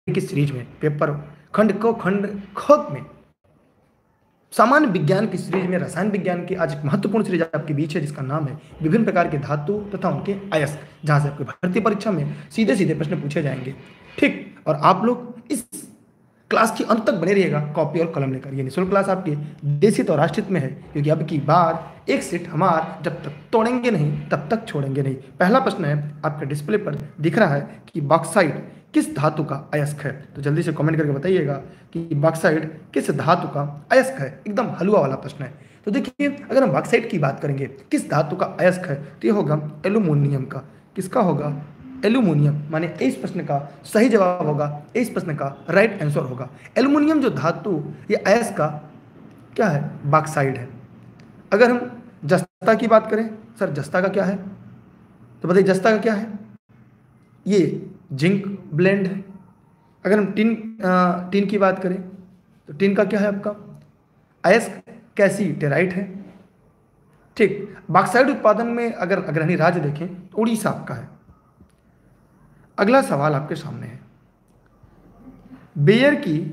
की सीरीज में पेपर खंड ख में सामान्य विज्ञान की सीरीज में रसायन विज्ञान की आज एक महत्वपूर्ण सीरीज आपके बीच है, जिसका नाम है विभिन्न प्रकार के धातु तथा उनके अयस्क, जहां से आपकी भर्ती परीक्षा में सीधे सीधे प्रश्न पूछे जाएंगे। ठीक, और आप लोग इस क्लास के अंत तक बने रहिएगा कॉपी और कलम लेकर। ये निःशुल्क क्लास आपके देशित और राष्ट्रहित में है, क्योंकि अब की बार एक सीट हमार जब तक तोड़ेंगे नहीं तब तक छोड़ेंगे नहीं। पहला प्रश्न है, आपके डिस्प्ले पर दिख रहा है कि बॉक्साइट किस धातु का अयस्क है। तो जल्दी से कमेंट करके बताइएगा कि बॉक्साइट किस धातु का अयस्क है। एकदम हलवा वाला प्रश्न है। तो देखिए, अगर हम बॉक्साइट की बात करेंगे किस धातु का अयस्क है, तो ये होगा एल्यूमिनियम का। किसका होगा? एल्यूमिनियम। माने इस प्रश्न का सही जवाब होगा, इस प्रश्न का राइट आंसर होगा एल्यूमिनियम। जो धातु ये अयस्क का क्या है? बॉक्साइट है। अगर हम जस्ता की बात करें, सर जस्ता का क्या है, तो बताइए जस्ता का क्या है? ये जिंक ब्लेंड है। अगर हम टिन की बात करें, तो टिन का क्या है आपका? अयस्क कैल्सीटेराइट है। ठीक, बॉक्साइट उत्पादन में अगर अग्रणी राज्य देखें तो उड़ीसा आपका है। अगला सवाल आपके सामने है, बेयर की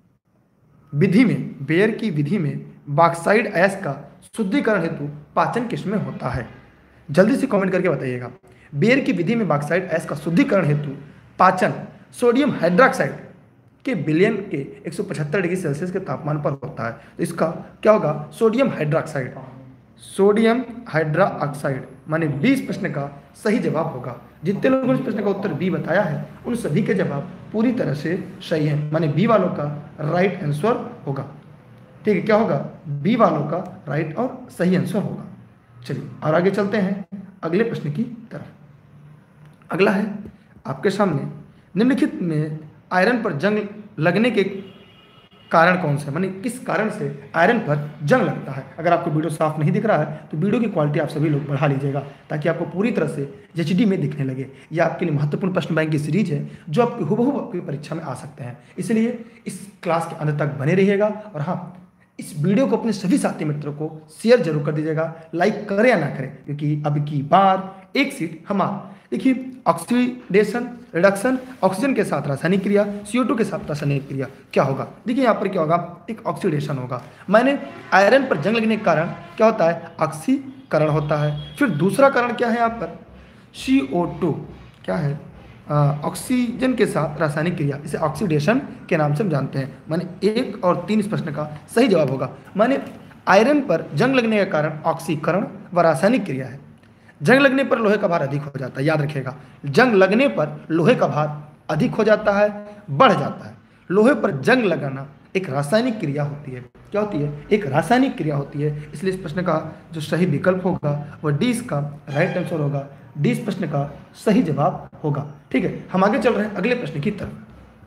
विधि में बॉक्साइट अयस्क का शुद्धिकरण हेतु पाचन किस में होता है? जल्दी से कमेंट करके बताइएगा। बेयर की विधि में बॉक्साइट अयस्क का शुद्धिकरण हेतु पाचन सोडियम हाइड्रोक्साइड के विलयन के 175 डिग्री सेल्सियस के तापमान पर होता है। तो इसका क्या होगा? Sodium hydroxide. सोडियम हाइड्रोक्साइड माने 20 प्रश्न का सही जवाब होगा। जितने लोगों ने इस प्रश्न का उत्तर बी बताया है, उन सभी के जवाब पूरी तरह से सही है। माने बी वालों का राइट आंसर होगा। ठीक है, क्या होगा? बी वालों का राइट और सही आंसर होगा। चलिए और आगे चलते हैं अगले प्रश्न की तरफ। अगला है आपके सामने, निम्नलिखित में आयरन पर जंग लगने के कारण कौन से? माने किस कारण से आयरन पर जंग लगता है? अगर आपको वीडियो साफ नहीं दिख रहा है तो वीडियो की क्वालिटी आप सभी लोग बढ़ा लीजिएगा, ताकि आपको पूरी तरह से एचडी में दिखने लगे। यह आपके लिए महत्वपूर्ण प्रश्न बैंक की सीरीज है, जो आपकी हुबहू आपकी परीक्षा में आ सकते हैं। इसलिए इस क्लास के अंत तक बने रहिएगा। और हाँ, इस वीडियो को अपने सभी साथी मित्रों को शेयर जरूर कर दीजिएगा, लाइक करें या ना करें, क्योंकि अब की बार एक सीट हमारा। देखिए, ऑक्सीडेशन रिडक्शन, ऑक्सीजन के साथ रासायनिक क्रिया, CO2 के साथ रासायनिक क्रिया, क्या होगा? देखिए यहाँ पर क्या होगा? एक ऑक्सीडेशन होगा। मैंने आयरन पर जंग लगने के कारण क्या होता है? ऑक्सीकरण होता है। फिर दूसरा कारण क्या है यहाँ पर? CO2 क्या है? ऑक्सीजन के साथ रासायनिक क्रिया, इसे ऑक्सीडेशन के नाम से हम जानते हैं। माने 1 और 3 इस प्रश्न का सही जवाब होगा। माने आयरन पर जंग लगने का कारण ऑक्सीकरण व रासायनिक क्रिया है। जंग लगने पर लोहे का भार अधिक हो जाता है, याद रखिएगा। जंग लगने पर लोहे का भार अधिक हो जाता है, बढ़ जाता है। लोहे पर जंग लगाना एक रासायनिक क्रिया होती है। क्या होती है? एक रासायनिक क्रिया होती है। इसलिए इस प्रश्न का जो सही विकल्प होगा वह डी इसका राइट आंसर होगा। डी इस प्रश्न का सही जवाब होगा। ठीक है, हम आगे चल रहे हैं अगले प्रश्न की तरफ।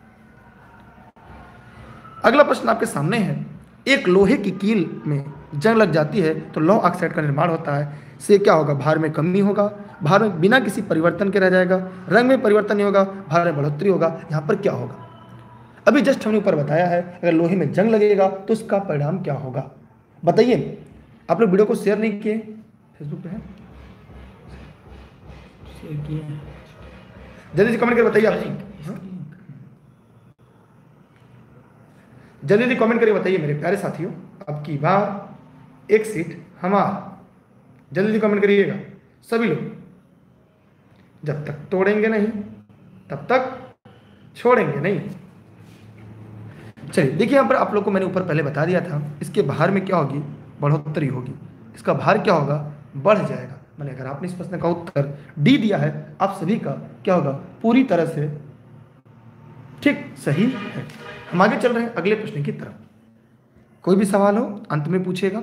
अगला प्रश्न आपके सामने है, एक लोहे की कील में जंग लग जाती है तो लौह ऑक्साइड का निर्माण होता है। से क्या होगा? भार में कमी होगा, भार में बिना किसी परिवर्तन के रह जाएगा, रंग में परिवर्तन नहीं होगा, भार में बढ़ोतरी होगा। यहाँ पर क्या होगा? अभी जस्ट हमने ऊपर बताया है, अगर लोहे में जंग लगेगा तो उसका परिणाम क्या होगा? बताइए। आप लोग वीडियो को शेयर नहीं किए? फेसबुक पे है, शेयर किए? जल्दी से कमेंट करके बताइए आप। जल्दी से कमेंट करके बताइए मेरे प्यारे साथियों, अब की बार एक सीट हमारा। जल्दी कमेंट करिएगा सभी लोग। जब तक तोड़ेंगे नहीं तब तक छोड़ेंगे नहीं। चलिए देखिए, यहां पर आप लोग को मैंने ऊपर पहले बता दिया था, इसके भार में क्या होगी? बढ़ोतरी होगी। इसका भार क्या होगा? बढ़ जाएगा। मैंने अगर आपने इस प्रश्न का उत्तर डी दिया है, आप सभी का क्या होगा? पूरी तरह से ठीक सही है। हम आगे चल रहे हैं अगले प्रश्न की तरफ। कोई भी सवाल हो अंत में पूछेगा।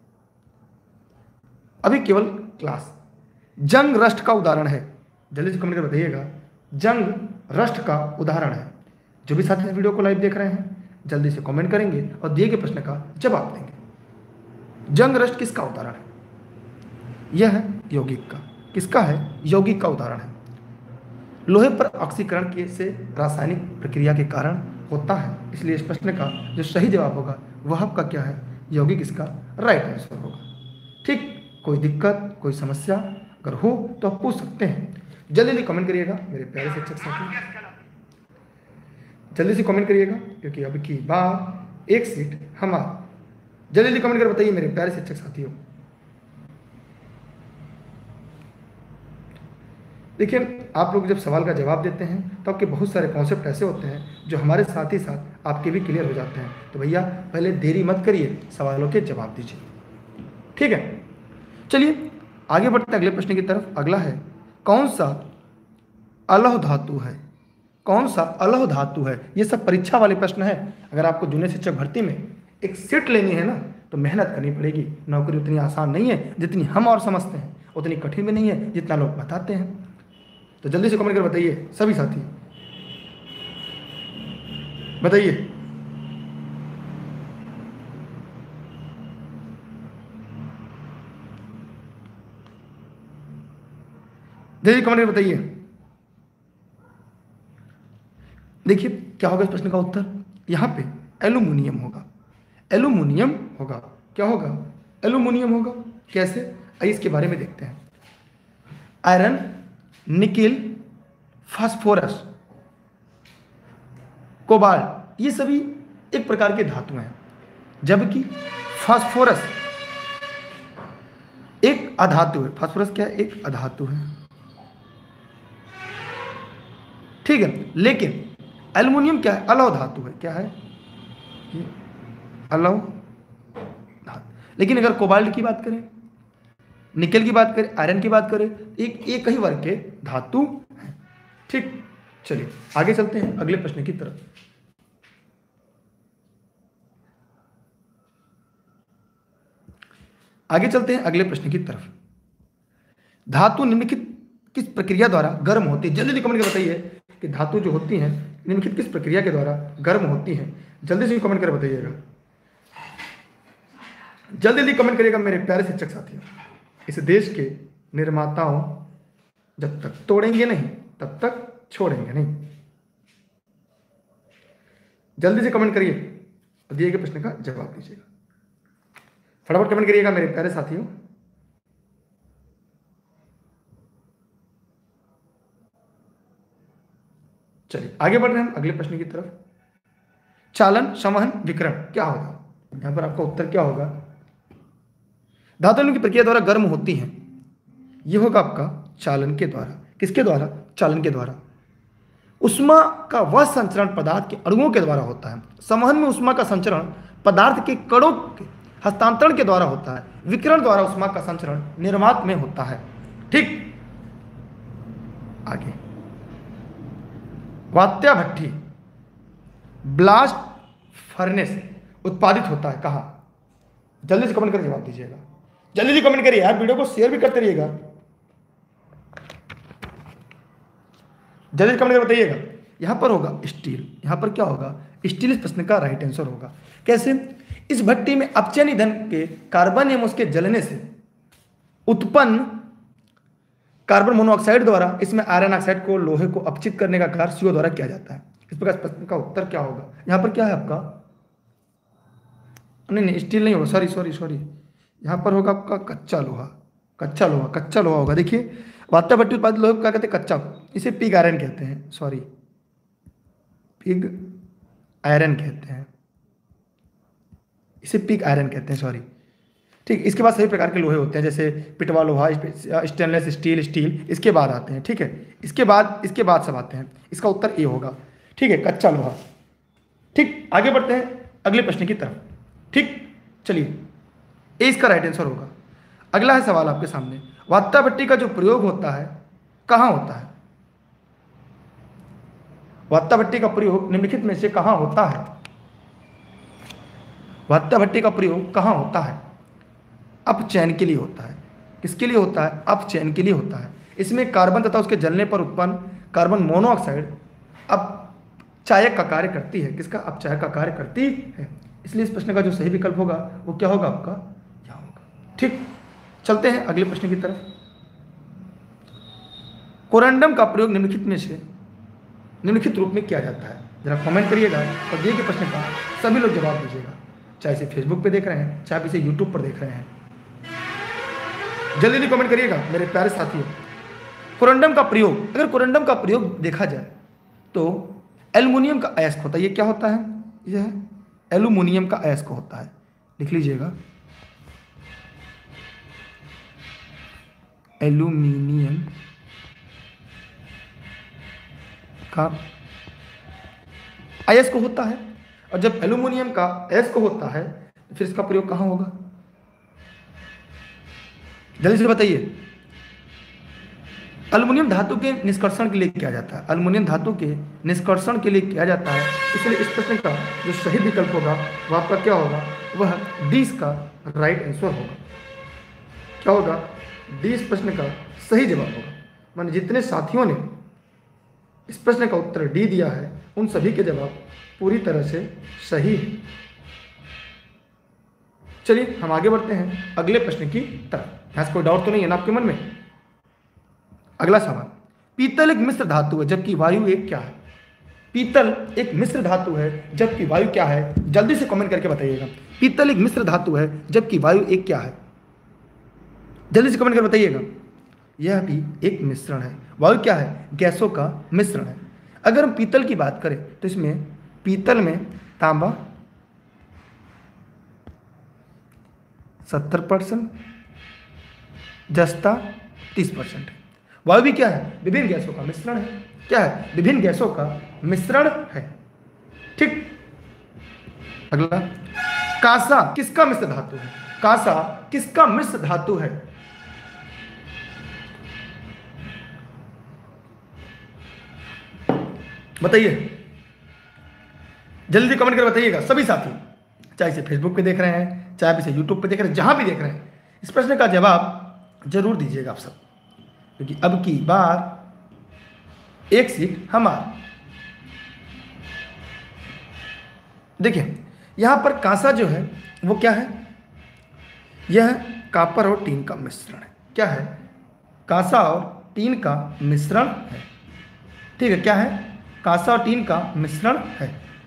अभी केवल क्लास। जंग रस्ट का उदाहरण है। जल्दी से कमेंट करके बताइएगा, जंग रस्ट का उदाहरण है। जो भी साथी वीडियो को लाइव देख रहे हैं, जल्दी से कमेंट करेंगे और दिए गए प्रश्न का जवाब देंगे। जंग रस्ट किसका उदाहरण है? यह है यौगिक का। किसका है? यौगिक का उदाहरण है। लोहे पर ऑक्सीकरण के से रासायनिक प्रक्रिया के कारण होता है। इसलिए इस प्रश्न का जो सही जवाब होगा वह आपका क्या है? यौगिक इसका राइट आंसर होगा। ठीक, कोई दिक्कत, कोई समस्या अगर हो तो आप पूछ सकते हैं। जल्दी जल्दी कमेंट करिएगा मेरे प्यारे शिक्षक साथी। जल्दी से कमेंट करिएगा, क्योंकि अब की बार एक सीट हमारा। जल्दी जल्दी कमेंट कर बताइए मेरे प्यारे शिक्षक साथियों। देखिए, आप लोग जब सवाल का जवाब देते हैं तो आपके बहुत सारे कॉन्सेप्ट ऐसे होते हैं जो हमारे साथ ही साथ आपके भी क्लियर हो जाते हैं। तो भैया पहले देरी मत करिए, सवालों के जवाब दीजिए, ठीक है। चलिए आगे बढ़ते हैं अगले प्रश्न की तरफ। अगला है, कौन सा अलौह धातु है? कौन सा अलौह धातु है? ये सब परीक्षा वाले प्रश्न है। अगर आपको जूनियर शिक्षक भर्ती में एक सीट लेनी है ना, तो मेहनत करनी पड़ेगी। नौकरी उतनी आसान नहीं है जितनी हम और समझते हैं, उतनी कठिन भी नहीं है जितना लोग बताते हैं। तो जल्दी से कमेंट कर बताइए सभी साथी, बताइए। जल्दी कमेंट कर बताइए। देखिए क्या होगा इस प्रश्न का उत्तर, यहां पे एल्यूमिनियम होगा। एल्यूमिनियम होगा, क्या होगा? एल्यूमिनियम होगा। कैसे? आइए इसके बारे में देखते हैं। आयरन, निकेल, फास्फोरस, कोबाल्ट, ये सभी एक प्रकार के धातु हैं, जबकि फास्फोरस एक अधातु है। फास्फोरस क्या है? एक अधातु है, ठीक है। लेकिन एल्युमिनियम क्या है? अलौह धातु है। क्या है? अलौह धातु। लेकिन अगर कोबाल्ट की बात करें, निकेल की बात करें, आयरन की बात करें, एक ही वर्ग के धातु हैं, ठीक। चलिए आगे चलते हैं अगले प्रश्न की तरफ। आगे चलते हैं अगले प्रश्न की तरफ। धातु निम्नलिखित किस प्रक्रिया द्वारा गर्म होती है? जल्दी कमेंट करके बताइए कि धातु जो होती हैं निम्नलिखित किस प्रक्रिया के द्वारा गर्म होती हैं। जल्दी से कमेंट कर बताइएगा, जल्दी जल्दी कमेंट करिएगा मेरे प्यारे शिक्षक साथियों। इस देश के निर्माताओं जब तक तोड़ेंगे नहीं तब तक छोड़ेंगे नहीं। जल्दी से कमेंट करिए, दिए गए प्रश्न का जवाब दीजिएगा। फटाफट कमेंट करिएगा मेरे प्यारे साथियों। चलिए आगे बढ़ रहे हैं हम अगले प्रश्न की तरफ। चालन, संवहन, विकिरण क्या होगा? यहां पर आपका उत्तर क्या होगा? धातुओं की प्रक्रिया द्वारा गर्म होती हैं, यह होगा आपका चालन के द्वारा। किसके द्वारा? चालन के द्वारा। उष्मा का वह संचरण पदार्थ के अणुओं के द्वारा होता है। संवहन में उष्मा का संचरण पदार्थ के कणों के हस्तांतरण के द्वारा होता है। विकिरण द्वारा उष्मा का संचरण निर्वात में होता है, ठीक। आगे, वात्या भट्ठी, ब्लास्ट फर्नेस उत्पादित होता है कहां? जल्दी से कमेंट करके जवाब दीजिएगा, जल्दी से कमेंट करिए यार, वीडियो को शेयर भी करते रहिएगा। जल्दी कमेंट करके बताइएगा। यहां पर होगा स्टील। यहां पर क्या होगा? स्टील इस प्रश्न का राइट आंसर होगा। कैसे? इस भट्टी में अपचयन ईंधन के कार्बन एवं उसके जलने से उत्पन्न कार्बन मोनोऑक्साइड द्वारा इसमें आयरन ऑक्साइड को, लोहे को अपचित करने का कार्य CO द्वारा किया जाता है। इस प्रकार प्रश्न का उत्तर क्या होगा? यहां पर क्या है आपका? नहीं, स्टील नहीं होगा, सॉरी। यहां पर होगा आपका कच्चा लोहा। कच्चा लोहा होगा। देखिए, वात्या भट्टी उत्पादित लोहे को क्या कहते हैं? कच्चा। इसे पिग आयरन कहते हैं, पिग आयरन कहते हैं, इसे पिग आयरन कहते हैं, सॉरी, ठीक। इसके बाद सभी प्रकार के लोहे होते हैं, जैसे पिटवा लोहा, स्टेनलेस स्टील इसके बाद आते हैं, ठीक है। इसके बाद सब आते हैं। इसका उत्तर ए होगा, ठीक है, कच्चा लोहा, ठीक। आगे बढ़ते हैं अगले प्रश्न की तरफ, ठीक। चलिए, ए इसका राइट आंसर होगा। अगला है सवाल आपके सामने, वात्या भट्टी का जो प्रयोग होता है कहां होता है? वात्या भट्टी का प्रयोग निम्नलिखित में से कहां होता है? वात्या भट्टी का प्रयोग कहां होता है? अपचयन के लिए होता है। किसके लिए होता है? अपचयन के लिए होता है। इसमें कार्बन तथा उसके जलने पर उत्पन्न कार्बन मोनोऑक्साइड अपचायक का कार्य करती है। किसका? अपचायक का कार्य करती है। इसलिए इस प्रश्न का जो सही विकल्प होगा वो क्या होगा आपका? क्या होगा, ठीक। चलते हैं अगले प्रश्न की तरफ। कोरंडम का प्रयोग निम्नलिखित में से निम्नलिखित रूप में किया जाता है। जरा कमेंट करिएगा और दिए गए प्रश्न का सभी लोग जवाब दीजिएगा, चाहे इसे फेसबुक पे देख रहे हैं, चाहे इसे यूट्यूब पर देख रहे हैं। जल्दी जल्दी कमेंट करिएगा मेरे प्यारे साथियों। कोरंडम का प्रयोग, अगर कोरंडम का प्रयोग देखा जाए तो एल्युमिनियम का अयस्क होता है, ये क्या होता है, यह एल्युमिनियम का अयस्क होता है, लिख लीजिएगा, एल्युमिनियम का अयस्क होता है। और जब एल्युमिनियम का अयस्क होता है तो फिर इसका प्रयोग कहाँ होगा, जल्दी से बताइए। एल्युमिनियम धातु के निष्कर्षण के लिए किया जाता है, एल्युमिनियम धातु के निष्कर्षण के लिए किया जाता है। इसलिए इस प्रश्न का जो सही विकल्प होगा वह आपका क्या होगा, वह डी इसका राइट आंसर होगा। क्या होगा, डी इस प्रश्न का सही जवाब होगा। माने जितने साथियों ने इस प्रश्न का उत्तर डी दिया है उन सभी के जवाब पूरी तरह से सही है। चलिए हम आगे बढ़ते हैं अगले प्रश्न की तरफ। यहाँ से कोई डाउट तो नहीं है ना आपके मन में। अगला सवाल, पीतल एक मिश्र धातु है जबकि वायु एक क्या है। पीतल एक मिश्र धातु है जबकि वायु क्या है, जल्दी से कमेंट करके बताइएगा। पीतल एक मिश्र धातु है जबकि वायु एक क्या है, जल्दी से कमेंट कर बताइएगा। यह भी एक मिश्रण है, वायु क्या है, गैसों का मिश्रण है। अगर हम पीतल की बात करें तो इसमें पीतल में तांबा 70%, जस्ता 30% है। वायु भी क्या है, विभिन्न गैसों का मिश्रण है। क्या है, विभिन्न गैसों का मिश्रण है। ठीक। अगला, कांसा किसका मिश्र धातु है, कांसा किसका मिश्र धातु है। बताइए, जल्दी कमेंट कर बताइएगा सभी साथी, चाहे इसे फेसबुक पे देख रहे हैं, चाहे आप इसे यूट्यूब पे देख रहे हैं, जहां भी देख रहे हैं, इस प्रश्न का जवाब जरूर दीजिएगा आप सब, क्योंकि अब की बार एक सीट हमारा। देखिए यहां पर कांसा जो है वो क्या है, यह कॉपर और टीन का मिश्रण है। क्या है, कांसा और टीन का मिश्रण है। ठीक है, क्या है, कांसा और टीन का मिश्रण है।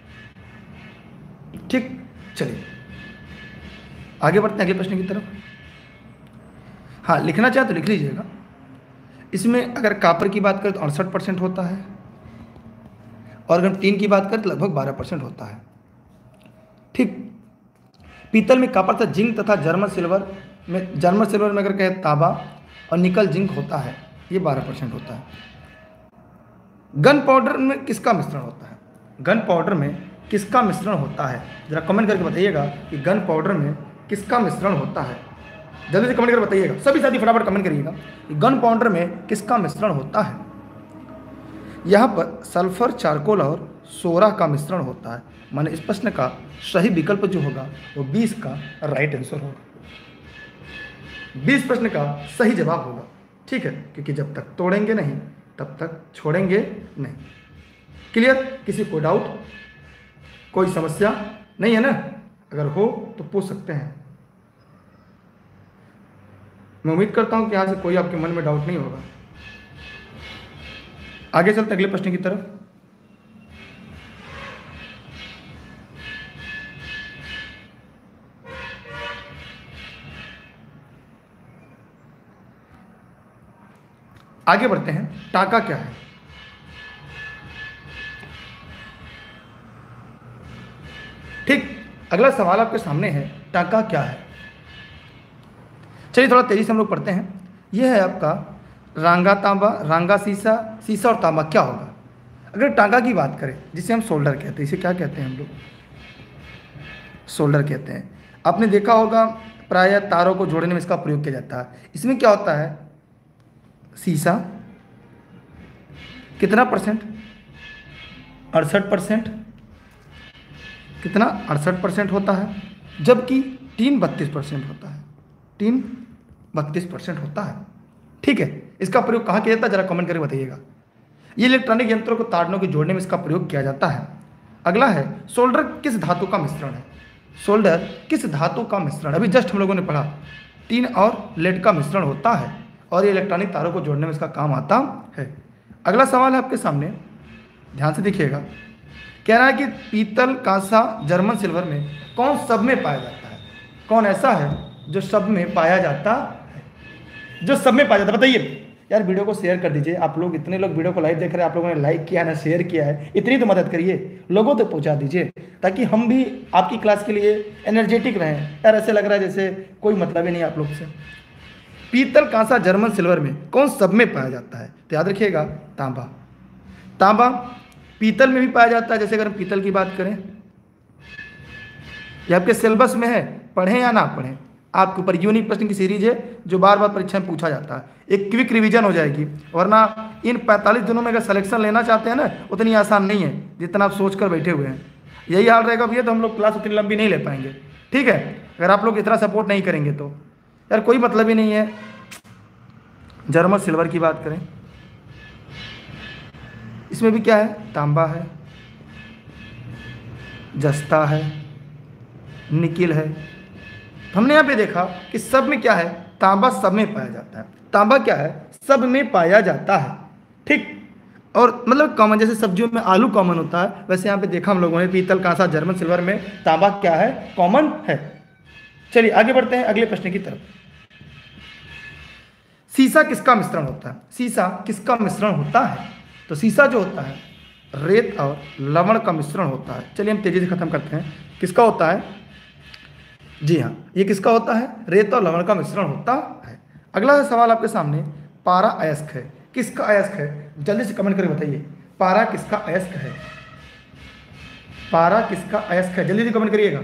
ठीक, चलिए आगे बढ़ते हैं अगले प्रश्न की तरफ। हाँ, लिखना चाहे तो लिख लीजिएगा। इसमें अगर कॉपर की बात करें तो 68% होता है, और अगर टीन की बात करें तो लगभग 12% होता है। ठीक। पीतल में कॉपर तथा जिंक तथा जर्मन सिल्वर में अगर कहें तांबा और निकल जिंक होता है, ये 12% होता है। गन पाउडर में किसका मिश्रण होता है, गन पाउडर में किसका मिश्रण होता है, जरा कमेंट करके बताइएगा कि गन पाउडर में किसका मिश्रण होता है। जल्दी से कमेंट करके बताइएगा, सभी साथी फटाफट कमेंट करिएगा कि गन पाउडर में किसका मिश्रण होता है। यहाँ पर सल्फर, चारकोल और सोरा का मिश्रण होता है। माने इस प्रश्न का सही विकल्प जो होगा वो 20 का राइट आंसर होगा। 20 प्रश्न का सही जवाब होगा। ठीक है, क्योंकि जब तक तोड़ेंगे नहीं तब तक छोड़ेंगे नहीं। क्लियर, किसी को डाउट, कोई समस्या नहीं है ना, अगर हो तो पूछ सकते हैं। मैं उम्मीद करता हूं कि यहां से कोई आपके मन में डाउट नहीं होगा। आगे चलते अगले प्रश्न की तरफ। आगे बढ़ते हैं, टाका क्या है। ठीक, अगला सवाल आपके सामने है, टाका क्या है। चलिए थोड़ा तेजी से हम लोग पढ़ते हैं। यह है आपका रांगा तांबा, रांगा सीसा, सीसा और तांबा क्या होगा। अगर टाका की बात करें, जिसे हम सोल्डर कहते हैं, इसे क्या कहते हैं हम लोग, सोल्डर कहते हैं। आपने देखा होगा प्रायः तारों को जोड़ने में इसका प्रयोग किया जाता है। इसमें क्या होता है, सीसा कितना परसेंट, 68%, कितना 68% होता है, जबकि टीन 32% होता है, टीन 32% होता है। ठीक है, इसका प्रयोग कहाँ किया जाता है, जरा कमेंट करके बताइएगा। ये इलेक्ट्रॉनिक यंत्रों को तारों को जोड़ने में इसका प्रयोग किया जाता है। अगला है, सोल्डर किस धातु का मिश्रण है। सोल्डर किस धातु का मिश्रण, अभी जस्ट हम लोगों ने पढ़ा, टीन और लेड का मिश्रण होता है, और ये इलेक्ट्रॉनिक तारों को जोड़ने में इसका काम आता है। अगला सवाल है आपके सामने, ध्यान से देखिएगा। कह रहा है कि पीतल, कांसा, जर्मन सिल्वर में कौन सब में पाया जाता है। कौन ऐसा है जो सब में पाया जाता है, जो सब में पाया जाता है, बताइए। यार वीडियो को शेयर कर दीजिए। आप लोग इतने लोग वीडियो को लाइव देख रहे हैं, आप लोगों ने लाइक किया है ना, शेयर किया है, इतनी तो मदद करिए, लोगों तक पहुंचा दीजिए, ताकि हम भी आपकी क्लास के लिए एनर्जेटिक रहें। यार ऐसे लग रहा है जैसे कोई मतलब ही नहीं आप लोग से। पीतल, कांसा, जर्मन सिल्वर में कौन सब में पाया जाता है? तो याद रखिएगा तांबा। तांबा पीतल में भी पाया जाता है। जैसे अगर हम पीतल की बात करें, ये आपके सिलेबस में है, पढ़ें या ना पढ़ें आपके ऊपर। यूनिक प्रश्न की सीरीज है जो बार बार परीक्षा में पूछा जाता है, एक क्विक रिवीजन हो जाएगी। वरना इन 45 दिनों में अगर सिलेक्शन लेना चाहते हैं ना, उतनी आसान नहीं है जितना आप सोच कर बैठे हुए हैं। यही हाल रहेगा भैया तो हम लोग क्लास उतनी लंबी नहीं ले पाएंगे, ठीक है, अगर आप लोग इतना सपोर्ट नहीं करेंगे तो। यार कोई मतलब ही नहीं है। जर्मन सिल्वर की बात करें, इसमें भी क्या है, तांबा है, जस्ता है, निकिल है। हमने यहाँ पे देखा कि सब में क्या है, तांबा सब में पाया जाता है। तांबा क्या है, सब में पाया जाता है, ठीक। और मतलब कॉमन, जैसे सब्जियों में आलू कॉमन होता है, वैसे यहाँ पे देखा हम लोगों ने पीतल, कांसा, जर्मन सिल्वर में तांबा क्या है, कॉमन है। चलिए आगे बढ़ते हैं अगले प्रश्न की तरफ। सीसा किसका मिश्रण होता है? सीसा किसका मिश्रण होता है? तो सीसा जो होता है रेत और लवण का मिश्रण होता है। चलिए हम तेजी से खत्म करते हैं। किसका होता है? जी हाँ, ये किसका होता है? रेत और लवण का मिश्रण होता है। अगला सवाल आपके सामने, पारा अयस्क है। किसका अयस्क है? जल्दी से कमेंट करके बताइए, पारा किसका अयस्क है? पारा किसका अयस्क है? जल्दी से कमेंट करिएगा,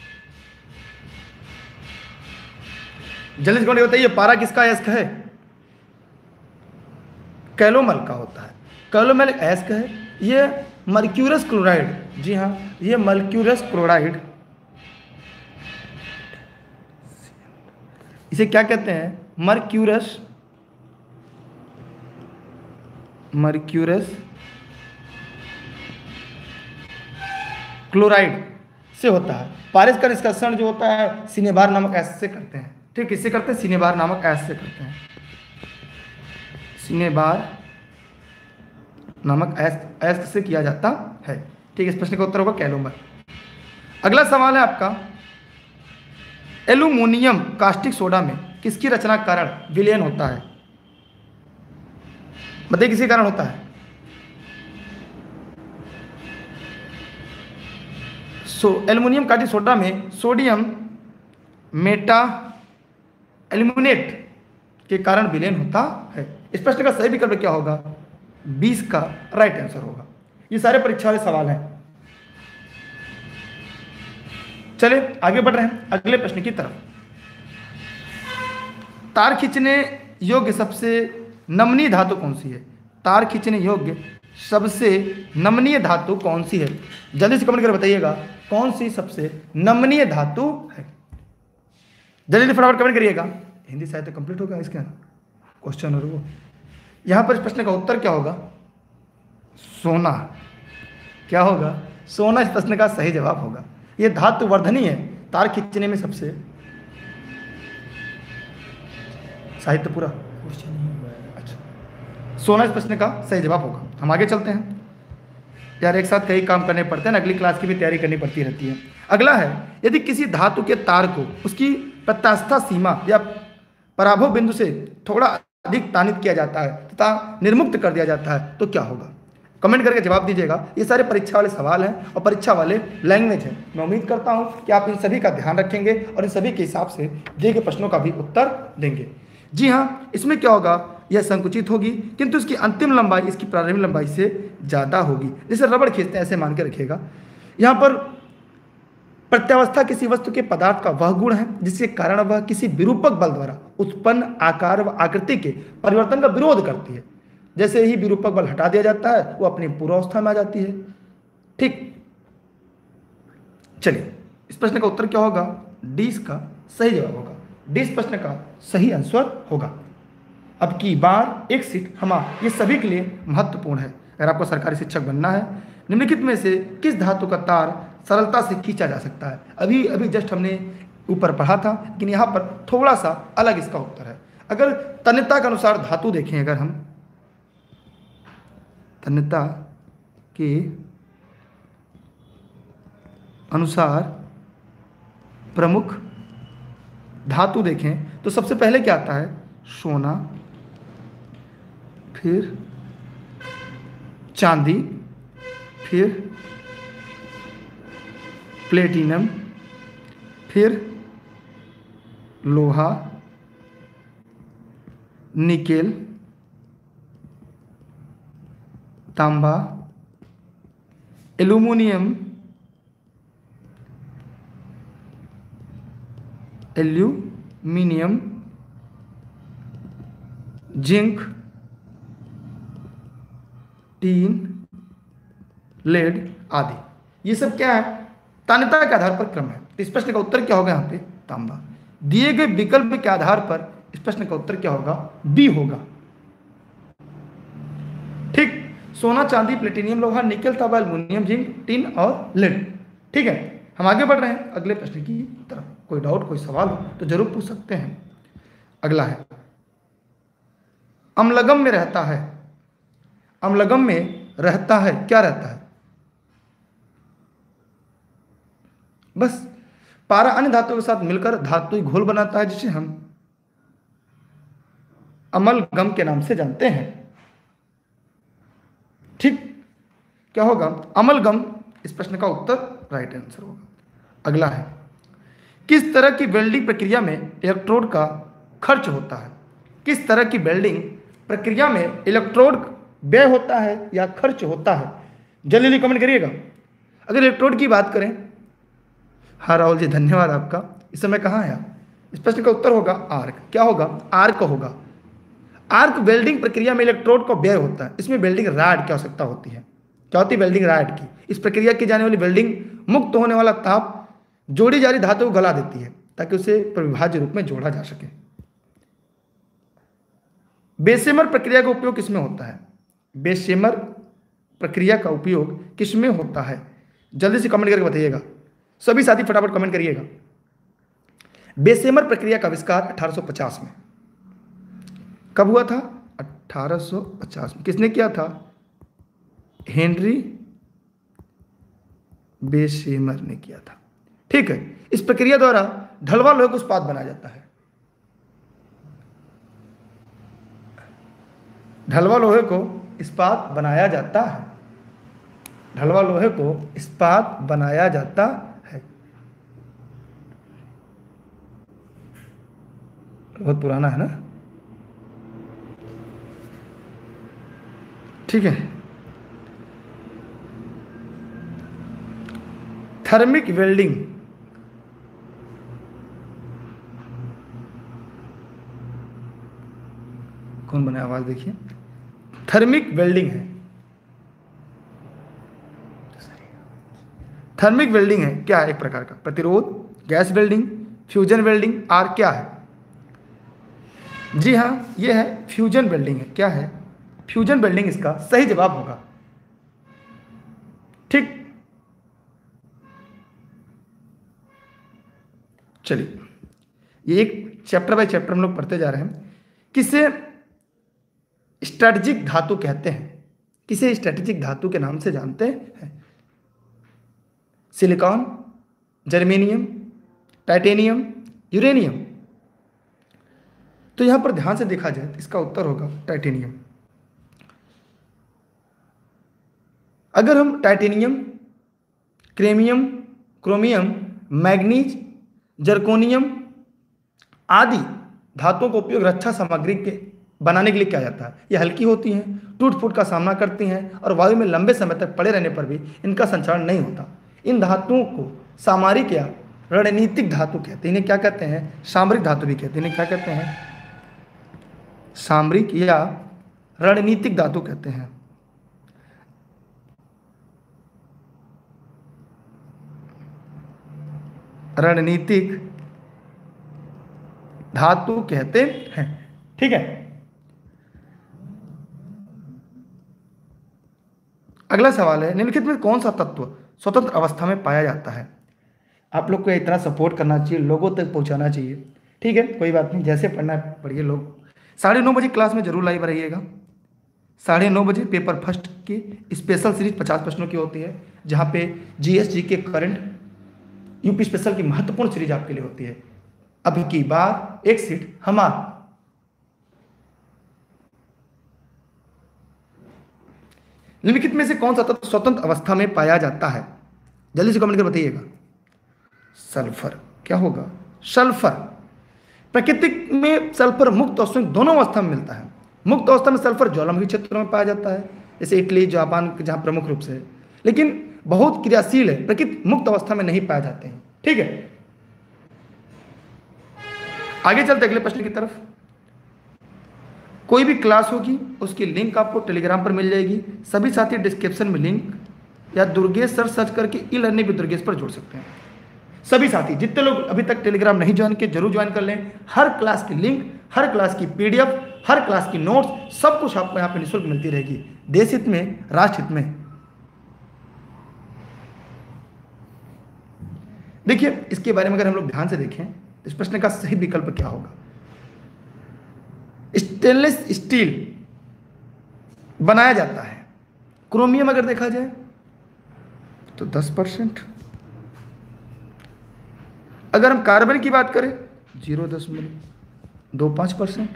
जल्दी से कमेंट बताइए, पारा किसका अयस्क है? कैलोमल का होता है। कैलोमल अयस्क है। ये मर्क्यूरस क्लोराइड, जी हाँ, ये मर्क्यूरस क्लोराइड, इसे क्या कहते हैं? मर्क्यूरस क्लोराइड से होता है। पारस का निष्कर्षण जो होता है सिनेबार नामक एसिड से करते हैं, ठीक। किससे करते हैं? सिनेबार नामक एसिड से करते हैं। सिनेबार नामक एसिड से किया जाता है, ठीक। इस प्रश्न का उत्तर होगा कैलोमल। अगला सवाल है आपका, एल्यूमिनियम कास्टिक सोडा में किसकी रचना के कारण विलयन होता है? बताइए किसके कारण होता है? एल्यूमिनियम कास्टिक सोडा में सोडियम मेटा एल्यूमिनेट के कारण विलयन होता है। इस प्रश्न का सही विकल्प क्या होगा? 20 का राइट आंसर होगा। ये सारे परीक्षा वाले सवाल हैं। चले आगे बढ़ रहे हैं अगले प्रश्न की तरफ। तार खींचने योग्य सबसे नमनीय धातु कौन सी है? तार खींचने योग्य सबसे नमनीय धातु कौन सी है? जल्दी से कमेंट कर बताइएगा, कौन सी सबसे नमनीय धातु है? जल्दी से फटाफट कमेंट करिएगा। हिंदी साहित्य कंप्लीट होगा इसका क्वेश्चन, और वो यहां पर इस प्रश्न का उत्तर क्या होगा? सोना। क्या होगा? सोना इस प्रश्न का सही जवाब होगा। यह धातु वर्धनी है, तार खींचने में सबसे। साहित्य पूरा क्वेश्चन नहीं हुआ है। अच्छा, सोना इस प्रश्न का सही जवाब होगा। हम आगे चलते हैं। यार एक साथ कई काम करने पड़ते हैं ना, अगली क्लास की भी तैयारी करनी पड़ती रहती है। अगला है, यदि किसी धातु के तार को उसकी प्रत्यास्था सीमा या पराभव बिंदु से थोड़ा अधिक तानित किया जाता है तथा निर्मुक्त कर दिया जाता है तो क्या होगा? कमेंट करके जवाब दीजिएगा। ये सारे परीक्षा वाले सवाल हैं और परीक्षा वाले लैंग्वेज हैं। मैं उम्मीद करता हूं कि आप इन सभी का ध्यान रखेंगे और इन सभी के हिसाब से दिए गए प्रश्नों का भी उत्तर देंगे। जी हाँ, इसमें क्या होगा, यह संकुचित होगी किंतु इसकी अंतिम लंबाई इसकी प्रारंभिक लंबाई से ज़्यादा होगी। जैसे रबड़ खींचते हैं ऐसे मान के रखिएगा। यहाँ पर प्रत्यावस्था किसी वस्तु के पदार्थ का वह गुण है जिसके कारण वह किसी विरूपक बल द्वारा उत्पन्न आकार व आकृति के परिवर्तन का विरोध करती है। जैसे ही विरूपक बल हटा दिया जाता है वो अपनी पूर्वावस्था में आ जाती है, ठीक। चलिए इस प्रश्न का उत्तर क्या होगा? डी इसका सही जवाब होगा। डी इस प्रश्न का सही आंसर होगा। अब की बार एक सीट हमारा ये सभी के लिए महत्वपूर्ण है। अगर आपको सरकारी शिक्षक बनना है, निम्नलिखित में से किस धातु का तार सरलता से खींचा जा सकता है? अभी अभी जस्ट हमने ऊपर पढ़ा था, लेकिन यहाँ पर थोड़ा सा अलग इसका उत्तर है। अगर तन्यता के अनुसार धातु देखें, अगर हम तन्यता के अनुसार प्रमुख धातु देखें तो सबसे पहले क्या आता है? सोना, फिर चांदी, फिर प्लेटिनम, फिर लोहा, निकेल, तांबा, एल्यूमिनियम, जिंक, टीन, लेड आदि। ये सब क्या है? तान्यता के आधार पर क्रम है। तो इस प्रश्न का उत्तर क्या होगा? यहाँ पे तांबा। दिए गए विकल्प के आधार पर इस प्रश्न का उत्तर क्या होगा? बी होगा। ठीक, सोना, चांदी, प्लेटिनियम, लोहा, निकेल, तांबा, एल्युमिनियम, जिंक, टिन और लेड। ठीक है, हम आगे बढ़ रहे हैं अगले प्रश्न की तरफ। कोई डाउट, कोई सवाल हो तो जरूर पूछ सकते हैं। अगला है, अम्लगम में रहता है। अम्लगम में रहता है, क्या रहता है? बस पारा अन्य धातुओं के साथ मिलकर धातुई घोल बनाता है, जिसे हम अमलगम के नाम से जानते हैं। ठीक, क्या होगा? अमलगम इस प्रश्न का उत्तर राइट आंसर होगा। अगला है, किस तरह की वेल्डिंग प्रक्रिया में इलेक्ट्रोड का खर्च होता है? किस तरह की वेल्डिंग प्रक्रिया में इलेक्ट्रोड व्यय होता है या खर्च होता है? जल्दी जल्दी कमेंट करिएगा। अगर इलेक्ट्रोड की बात करें, हाँ राहुल जी धन्यवाद आपका। इस समय कहाँ है आप? इस प्रश्न का उत्तर होगा आर्क। क्या होगा? आर्क होगा। आर्क वेल्डिंग प्रक्रिया में इलेक्ट्रोड का व्यय होता है। इसमें वेल्डिंग रॉड की आवश्यकता होती है। क्या होती है? वेल्डिंग रॉड की। इस प्रक्रिया की जाने वाली वेल्डिंग मुक्त होने वाला ताप जोड़ी जा रही धातु को गला देती है ताकि उसे प्रविभाज्य रूप में जोड़ा जा सके। बेशेमर प्रक्रिया का उपयोग किसमें होता है? बेशेमर प्रक्रिया का उपयोग किसमें होता है? जल्दी से कमेंट करके बताइएगा। सभी साथी फटाफट कमेंट करिएगा। बेशेमर प्रक्रिया का आविष्कार 1850 में। कब हुआ था? 1850 में। किसने किया था? हेनरी बेशेमर ने किया था। ठीक है, इस प्रक्रिया द्वारा ढलवा लोहे को इस्पात बनाया जाता है। ढलवा लोहे को इस्पात बनाया जाता है। ढलवा लोहे को इस्पात बनाया जाता है। बहुत पुराना है ना? ठीक है, थर्मिक वेल्डिंग। कौन बना? आवाज देखिए। थर्मिक वेल्डिंग है। थर्मिक वेल्डिंग है क्या? एक प्रकार का प्रतिरोध, गैस वेल्डिंग, फ्यूजन वेल्डिंग, आर क्या है? जी हाँ, ये है फ्यूजन वेल्डिंग है। क्या है? फ्यूजन वेल्डिंग इसका सही जवाब होगा। ठीक, चलिए, ये एक चैप्टर बाय चैप्टर हम लोग पढ़ते जा रहे हैं। किसे स्ट्रेटजिक धातु कहते हैं? किसे स्ट्रेटजिक धातु के नाम से जानते हैं? Silicon, germanium, titanium, uranium. तो यहां पर ध्यान से देखा जाए तो इसका उत्तर होगा टाइटेनियम। अगर हम टाइटेनियम, क्रोमियम, मैग्नीज, जर्कोनियम आदि धातुओं का उपयोग रक्षा सामग्री के बनाने के लिए किया जाता है। ये हल्की होती हैं, टूट फूट का सामना करती हैं और वायु में लंबे समय तक पड़े रहने पर भी इनका संचालन नहीं होता। इन धातुओं को सामरिक या रणनीतिक धातु कहते हैं। इन्हें क्या कहते हैं? सामरिक धातु भी कहते हैं। इन्हें क्या कहते हैं? सामरिक या रणनीतिक धातु कहते हैं। रणनीतिक धातु कहते हैं। ठीक है, अगला सवाल है, निम्नलिखित में कौन सा तत्व स्वतंत्र अवस्था में पाया जाता है? आप लोग को इतना सपोर्ट करना चाहिए, लोगों तक पहुंचाना चाहिए। ठीक है, कोई बात नहीं, जैसे पढ़ना है पढ़िए। लोग 9:30 बजे क्लास में जरूर लाइव रहिएगा। 9:30 बजे पेपर फर्स्ट की स्पेशल सीरीज 50 प्रश्नों की होती है, जहाँ पे जीएसजी के करंट, यूपी स्पेशल की महत्वपूर्ण सीरीज आपके लिए होती है। अब की बार एक सीट हमारा। निम्नलिखित में से कौन सा तत्व स्वतंत्र अवस्था में पाया जाता है? जल्दी से कमेंट कर बताइएगा। सल्फर। क्या होगा? सल्फर। प्रकृति में सल्फर मुक्त और शून्य दोनों अवस्था में मिलता है। मुक्त अवस्था में सल्फर ज्वालामुखी क्षेत्रों में पाया जाता है, जैसे इटली, जापान, जहां प्रमुख रूप से है, लेकिन बहुत क्रियाशील है, प्रकृति मुक्त अवस्था में नहीं पाए जाते हैं। ठीक है, आगे चलते अगले प्रश्न की तरफ। कोई भी क्लास होगी उसकी लिंक आपको टेलीग्राम पर मिल जाएगी। सभी साथी डिस्क्रिप्शन में लिंक या दुर्गेश सर सर्च करके ई लर्निंग विद दुर्गेश पर जुड़ सकते हैं। सभी साथी, जितने लोग अभी तक टेलीग्राम नहीं ज्वाइन किए जरूर ज्वाइन कर लें। हर क्लास की लिंक, हर क्लास की पीडीएफ, हर क्लास की नोट्स, सब कुछ आपको यहाँ पे निःशुल्क मिलती रहेगी, देश हित में, राष्ट्र हित में। देखिए, इसके बारे में अगर हम लोग ध्यान से देखें, इस प्रश्न का सही विकल्प क्या होगा? स्टेनलेस स्टील बनाया जाता है। क्रोमियम अगर देखा जाए तो 10%। अगर हम कार्बन की बात करें 0.25%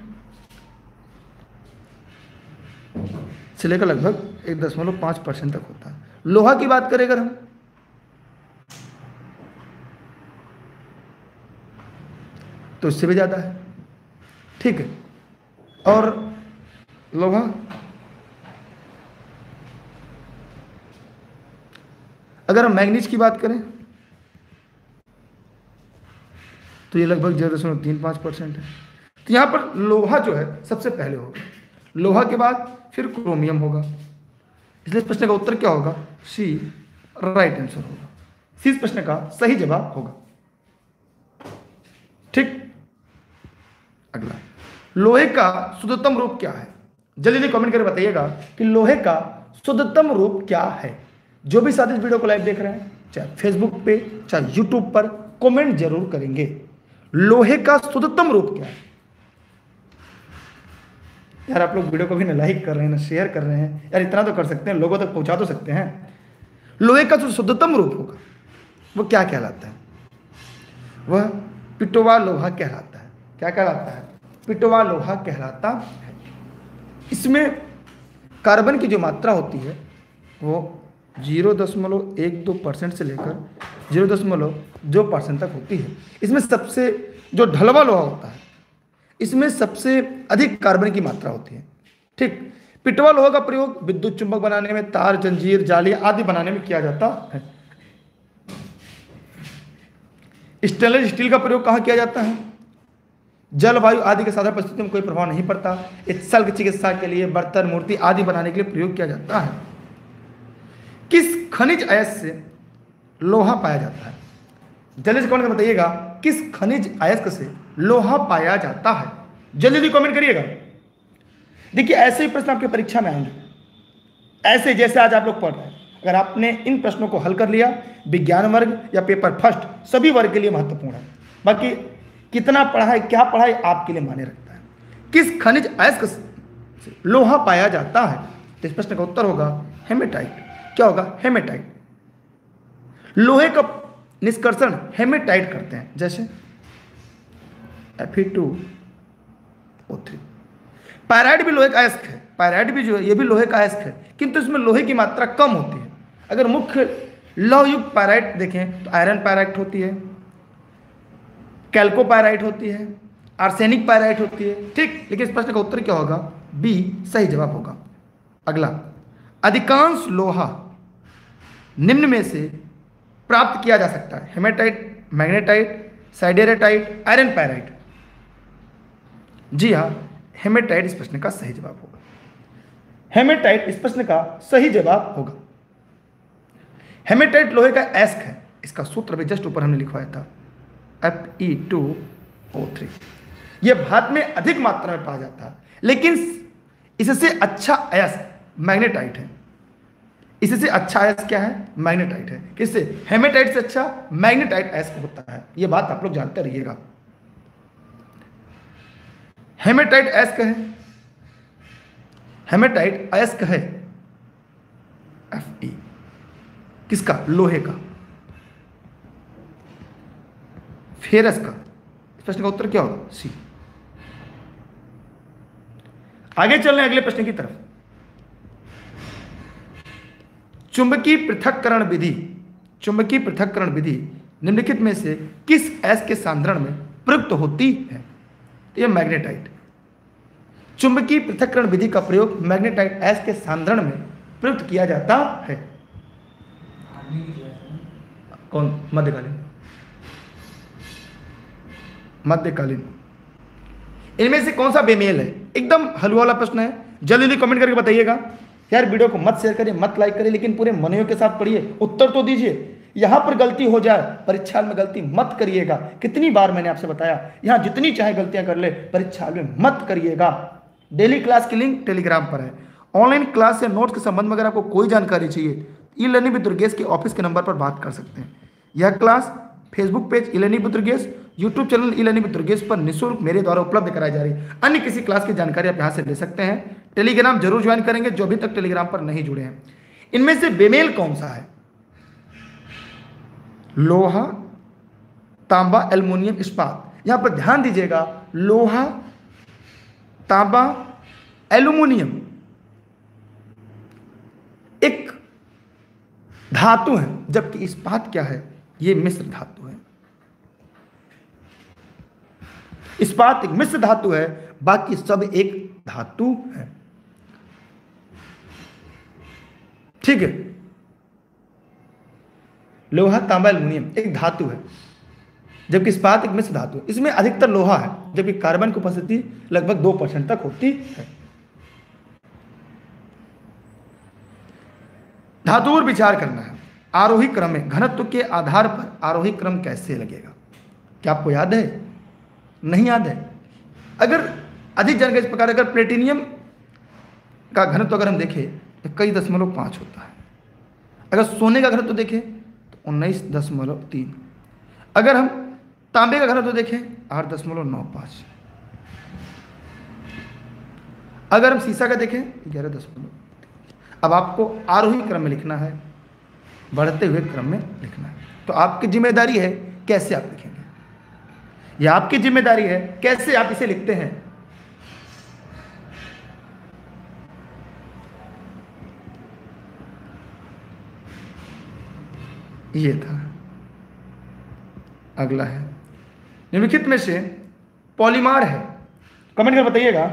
से लेकर लगभग 1.5% तक होता है। लोहा की बात करें अगर हम, तो इससे भी ज्यादा है। ठीक है, और लोहा अगर हम मैग्नीज की बात करें तो ये लगभग 0.35% है। तो यहां पर लोहा जो है सबसे पहले होगा, लोहा के बाद फिर क्रोमियम होगा। इसलिए इस प्रश्न का उत्तर क्या होगा? सी राइट आंसर होगा। सी इस प्रश्न का सही जवाब होगा। ठीक, अगला, लोहे का शुद्धतम रूप क्या है? जल्दी जल्दी कमेंट करके बताइएगा कि लोहे का शुद्धतम रूप क्या है। जो भी साथी इस वीडियो को लाइव देख रहे हैं, चाहे फेसबुक पे चाहे यूट्यूब पर, कमेंट जरूर करेंगे। लोहे का शुद्धतम रूप क्या है? यार आप लोग वीडियो को भी ना लाइक कर रहे हैं ना शेयर कर रहे हैं, यार इतना तो कर सकते हैं, लोगों तक पहुंचा तो सकते हैं। लोहे का जो शुद्धतम रूप होगा वो क्या कहलाता है? वह पिटोवा लोहा कहलाता है। क्या कहलाता है? पिटोवा लोहा कहलाता है। इसमें कार्बन की जो मात्रा होती है वो 0.12% से लेकर 0.2% तक होती है। इसमें सबसे जो ढलवा लोहा होता है, इसमें सबसे अधिक कार्बन की मात्रा होती है। ठीक, पिटवा लोहा का प्रयोग विद्युत चुंबक बनाने में, तार, जंजीर, जाली आदि बनाने में किया जाता है। स्टेनलेस स्टील का प्रयोग कहाँ किया जाता है? जल, वायु आदि के साधारण परिस्थितियों में कोई प्रभाव नहीं पड़ता। शल्य चिकित्सा के लिए, बर्तन, मूर्ति आदि बनाने के लिए प्रयोग किया जाता है। किस खनिज अयस्क से लोहा पाया जाता है? जल्दी से कमेंट करके बताइएगा, किस खनिज अयस्क से लोहा पाया जाता है? जल्दी जल्दी कमेंट करिएगा। देखिए, ऐसे ही प्रश्न आपके परीक्षा में आएंगे, ऐसे जैसे आज आप लोग पढ़ रहे हैं। अगर आपने इन प्रश्नों को हल कर लिया, विज्ञान वर्ग या पेपर फर्स्ट सभी वर्ग के लिए महत्वपूर्ण है। बाकी कितना पढ़ा है, क्या पढ़ा है, आपके लिए मायने रखता है। किस खनिज अयस्क से लोहा पाया जाता है? तो इस प्रश्न का उत्तर होगा हेमेटाइट। क्या होगा? हेमेटाइट। लोहे का निष्कर्षण हेमेटाइट करते हैं, जैसे Fe2O3। पायराइड भी लोहे का अयस्क है। पायराइड भी जो है ये भी लोहे का अयस्क है, किंतु इसमें लोहे की मात्रा कम होती है। अगर मुख्य लौहयुक्त पायराइट देखें तो आयरन पायराइट होती है, कैल्को पायराइट होती है, आर्सेनिक पायराइट होती है। ठीक, लेकिन इस प्रश्न का उत्तर क्या होगा? बी सही जवाब होगा। अगला, अधिकांश लोहा निम्न में से प्राप्त किया जा सकता है? Haematite, magnetite, siderite, iron pyrite. जी हाँ, हेमेटाइट इस प्रश्न का सही जवाब होगा। हेमेटाइट इस प्रश्न का सही जवाब होगा। हेमेटाइट लोहे का अयस्क है। इसका सूत्र भी जस्ट ऊपर हमने लिखवाया था, Fe2O3। यह भारत में अधिक मात्रा में पाया जाता है, लेकिन इससे अच्छा अयस्क मैग्नेटाइट है। इससे अच्छा अयस्क क्या है? मैग्नेटाइट है। किससे? हेमेटाइट से अच्छा मैग्नेटाइट अयस्क होता है। यह बात आप लोग जानते रहिएगा। हेमेटाइट अयस्क है, हेमेटाइट अयस्क है Fe। किसका? लोहे का, फेरस का। इस प्रश्न का उत्तर क्या होगा? सी। आगे चल रहे हैं अगले प्रश्न की तरफ। चुंबकीय पृथक्करण विधि, चुंबकीय पृथक्करण विधि निम्नलिखित में से किस एस के सांद्रण में प्रयुक्त होती है? यह मैग्नेटाइट। चुंबकीय पृथक्करण विधि का प्रयोग मैग्नेटाइट एस के सांद्रण में प्रयुक्त किया जाता है। कौन? मध्यकालीन। मध्यकालीन। इनमें से कौन सा बेमेल है? एकदम हलवा वाला प्रश्न है, जल्दी जल्दी कमेंट करके बताइएगा। यार वीडियो को मत शेयर करिए, मत लाइक करिए, लेकिन पूरे मनोयोग के साथ पढ़िए, उत्तर तो दीजिए। यहां पर गलती हो जाए, परीक्षा में गलती मत करिएगा। कितनी बार मैंने आपसे बताया, यहां जितनी चाहे गलतियां कर ले, परीक्षा में मत करिएगा। डेली क्लास की लिंक टेलीग्राम पर है। ऑनलाइन क्लास या नोट्स के संबंध में अगर आपको कोई जानकारी चाहिए, ई लर्निंग विद दुर्गेश के ऑफिस के नंबर पर बात कर सकते हैं। यह class Facebook page e learning with Durgesh, YouTube channel e learning with Durgesh पर निःशुल्क मेरे द्वारा उपलब्ध कराई जा रही है। अन्य किसी क्लास की जानकारी आप यहाँ से ले सकते हैं। टेलीग्राम जरूर ज्वाइन करेंगे जो अभी तक टेलीग्राम पर नहीं जुड़े हैं। इनमें से बेमेल कौन सा है? लोहा, तांबा, एल्युमिनियम, इस्पात। यहां पर ध्यान दीजिएगा, लोहा, तांबा, एल्युमिनियम एक धातु है, जबकि इस्पात क्या है? यह मिश्र धातु है। इस्पात एक मिश्र धातु है, बाकी सब एक धातु है। ठीक है, लोहा, तांबा, एल्युमिनियम एक धातु है, जबकि इस्पात एक मिश्र धातु है। इसमें अधिकतर लोहा है, जबकि कार्बन की उपस्थिति लगभग 2% तक होती है। धातुओं पर विचार करना है। आरोही क्रम में घनत्व के आधार पर आरोही क्रम कैसे लगेगा? क्या आपको याद है? नहीं याद है? अगर अधिक जानकारी इस प्रकार, अगर प्लेटिनियम का घनत्व अगर हम देखें तो कई 0.5 होता है। अगर सोने का घनत्व देखें तो 19.3। अगर हम तांबे का घनत्व देखें 8.95। अगर हम सीसा का देखें 11.3। अब आपको आरोही क्रम में लिखना है, बढ़ते हुए क्रम में लिखना है। तो आपकी जिम्मेदारी है कैसे आप लिखेंगे, यह आपकी जिम्मेदारी है कैसे आप इसे लिखते हैं। ये था। अगला है, निम्नलिखित में से पॉलीमर है? कमेंट कर बताइएगा।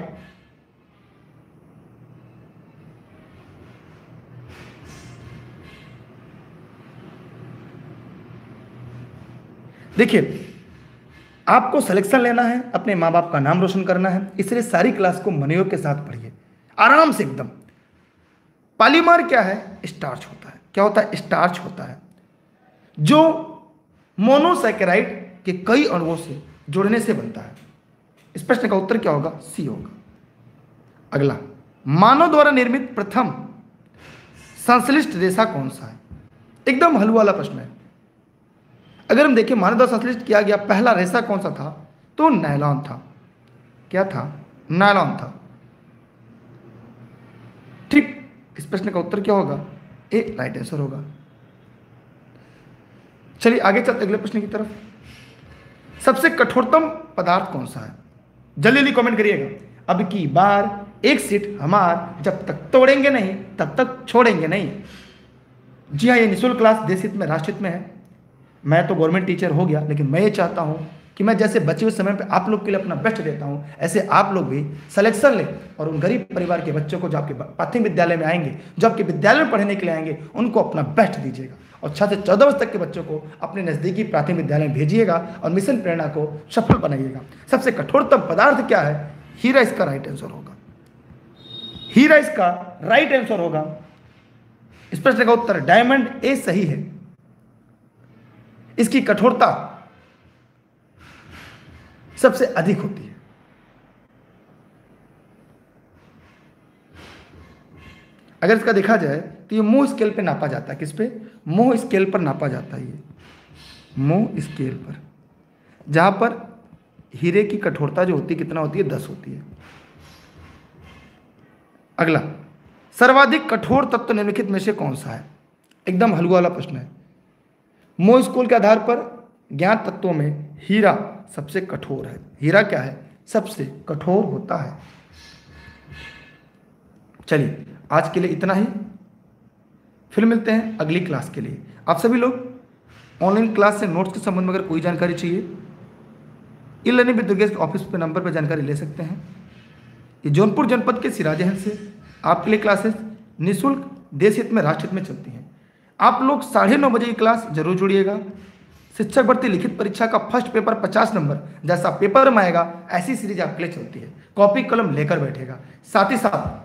देखिए, आपको सिलेक्शन लेना है, अपने माँ बाप का नाम रोशन करना है, इसलिए सारी क्लास को मनोयोग के साथ पढ़िए, आराम से एकदम। पॉलीमर क्या है? स्टार्च होता है। क्या होता है? स्टार्च होता है, जो मोनोसैकेराइड के कई अणुओं से जुड़ने से बनता है। इस प्रश्न का उत्तर क्या होगा? सी होगा। अगला, मानव द्वारा निर्मित प्रथम संश्लिष्ट रेशा कौन सा है? एकदम हलवा वाला प्रश्न है। अगर हम देखें मानव द्वारा संश्लिष्ट किया गया पहला रेशा कौन सा था, तो नायलॉन था। क्या था? नायलॉन था। ठीक, इस प्रश्न का उत्तर क्या होगा? ए राइट आंसर होगा। चलिए आगे चलते अगले प्रश्न की तरफ। सबसे कठोरतम पदार्थ कौन सा है? जल्दी जल्दी कमेंट करिएगा। अब की बार एक सीट हमार, जब तक तोड़ेंगे नहीं तब तक छोड़ेंगे नहीं। जी हाँ, ये निःशुल्क क्लास देश हित में, राष्ट्र हित में है। मैं तो गवर्नमेंट टीचर हो गया, लेकिन मैं ये चाहता हूँ कि मैं जैसे बचे हुए समय पे आप लोग के लिए अपना बेस्ट देता हूँ, ऐसे आप लोग भी सिलेक्शन लें और उन गरीब परिवार के बच्चों को जो आपके प्राथमिक विद्यालय में आएंगे, जो आपके विद्यालय में पढ़ने के लिए आएंगे, उनको अपना बेस्ट दीजिएगा। और 6 से 14 वर्ष तक के बच्चों को अपने नज़दीकी प्राथमिक विद्यालय में भेजिएगा और मिशन प्रेरणा को सफल बनाइएगा। सबसे कठोरतम पदार्थ क्या है? हीरा इसका राइट आंसर होगा। हीरा इसका राइट आंसर होगा। इस प्रश्न का उत्तर डायमंड ए सही है। इसकी कठोरता सबसे अधिक होती है। अगर इसका देखा जाए तो ये मोह स्केल पे नापा जाता है। किस पे? मोह स्केल पर नापा जाता है। ये मोह स्केल पर, जहां पर हीरे की कठोरता जो होती है कितना होती है? 10 होती है। अगला, सर्वाधिक कठोर तत्व निम्नलिखित में से कौन सा है? एकदम हलवा वाला प्रश्न है। मोह स्केल के आधार पर ज्ञात तत्वों में हीरा सबसे कठोर है। हीरा क्या है? सबसे कठोर होता है। चलिए आज के लिए इतना ही। फिर मिलते हैं अगली क्लास के लिए। आप सभी लोग ऑनलाइन क्लास से नोट्स के संबंध में अगर कोई जानकारी चाहिए, ई लर्निंग विद दुर्गेश के ऑफिस पे नंबर पर जानकारी ले सकते हैं। ये जौनपुर जनपद के सिराजेहन से आपके लिए क्लासेस निःशुल्क देश हित में राष्ट्र हित में चलती हैं। आप लोग 9:30 बजे की क्लास जरूर जुड़िएगा। शिक्षक भर्ती लिखित परीक्षा का फर्स्ट पेपर 50 नंबर जैसा पेपर में आएगा, ऐसी सीरीज आपके लिए चलती है। कॉपी कलम लेकर बैठेगा। साथ ही साथ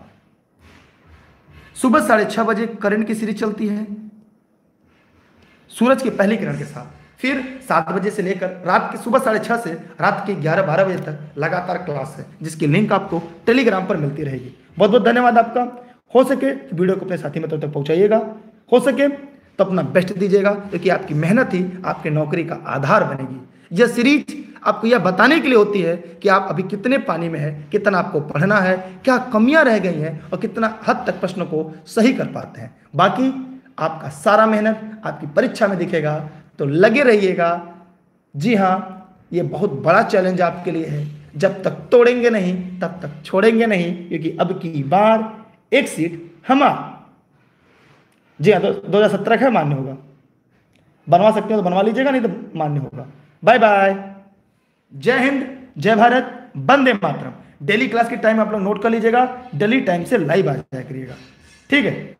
सुबह 6:30 बजे करंट की सीरीज चलती है सूरज की पहली किरण के साथ। फिर 7 बजे से लेकर रात के सुबह 6:30 से रात के 11-12 बजे तक लगातार क्लास है, जिसकी लिंक आपको टेलीग्राम पर मिलती रहेगी। बहुत बहुत धन्यवाद आपका। हो सके तो वीडियो को अपने साथी मित्रों तक पहुंचाइएगा, हो सके तो अपना बेस्ट दीजिएगा, क्योंकि आपकी मेहनत ही आपके नौकरी का आधार बनेगी। यह सीरीज आपको यह बताने के लिए होती है कि आप अभी कितने पानी में है, कितना आपको पढ़ना है, क्या कमियां रह गई हैं और कितना हद तक प्रश्नों को सही कर पाते हैं। बाकी आपका सारा मेहनत आपकी परीक्षा में दिखेगा, तो लगे रहिएगा। जी हाँ, ये बहुत बड़ा चैलेंज आपके लिए है। जब तक तोड़ेंगे नहीं तब तक छोड़ेंगे नहीं, क्योंकि अब की बार एक सीट हमारा। जी हाँ, 2017 का मान्य होगा। बनवा सकते हो तो बनवा लीजिएगा, नहीं तो मान्य होगा। Bye bye. जय हिंद, जय भारत, वंदे मातरम। डेली क्लास की टाइम आप लोग नोट कर लीजिएगा, डेली टाइम से लाइव आ जाया करिएगा, ठीक है।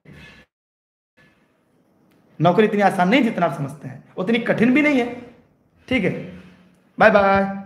नौकरी इतनी आसान नहीं जितना आप समझते हैं, उतनी कठिन भी नहीं है, ठीक है। Bye bye.